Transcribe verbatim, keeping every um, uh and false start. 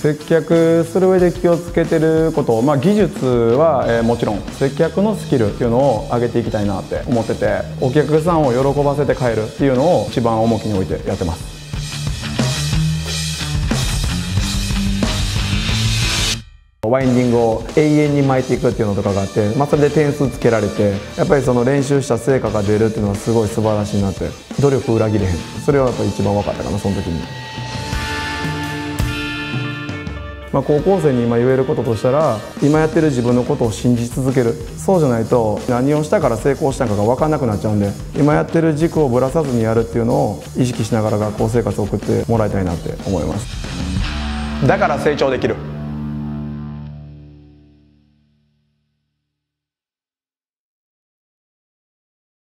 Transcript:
接客する上で気をつけてること、まあ、技術は、えー、もちろん接客のスキルっていうのを上げていきたいなって思ってて、お客さんを喜ばせて帰るっていうのを一番重きに置いてやってます。ワインディングを永遠に巻いていくっていうのとかがあって、まあ、それで点数つけられて、やっぱりその練習した成果が出るっていうのはすごい素晴らしいなって。努力裏切れへん、それはやっぱり一番分かったかな、その時に。まあ、高校生に今言えることとしたら、今やってる自分のことを信じ続ける。そうじゃないと何をしたから成功したかが分かんなくなっちゃうんで、今やってる軸をぶらさずにやるっていうのを意識しながら学校生活を送ってもらいたいなって思います。だから成長できる。